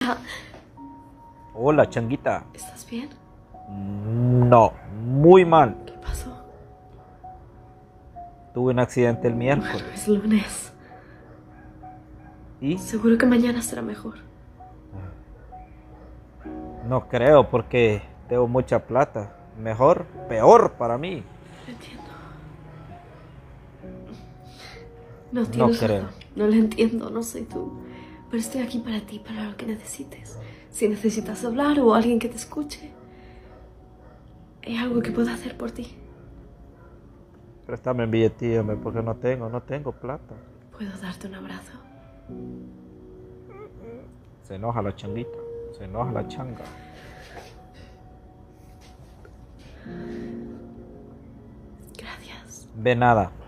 Hola, changuita. ¿Estás bien? No, muy mal. ¿Qué pasó? Tuve un accidente el Bueno, miércoles. es lunes. ¿Y? Seguro que mañana será mejor. No creo porque tengo mucha plata. Mejor, peor para mí. Lo entiendo. No No tienes creo. razón. No lo entiendo, no soy tú. Pero estoy aquí para ti, para lo que necesites. Si necesitas hablar o alguien que te escuche, hay algo que pueda hacer por ti. Préstame el billetillo, porque no tengo plata. ¿Puedo darte un abrazo? Se enoja la changuita. Se enoja la changa. Gracias. De nada.